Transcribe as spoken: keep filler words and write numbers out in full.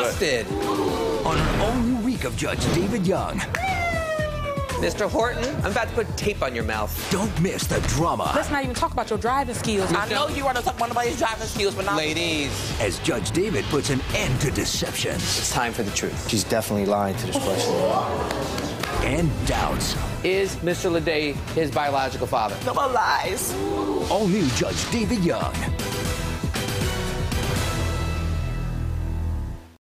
arrested. On an all-new week of Judge David Young. Mister Horton, I'm about to put tape on your mouth. Don't miss the drama. Let's not even talk about your driving skills. I know you want to talk about nobody's driving skills, but not... Ladies. As Judge David puts an end to deception. It's time for the truth. She's definitely lying to this question. And doubts. Is Mister Leday his biological father? No more lies. All new Judge David Young.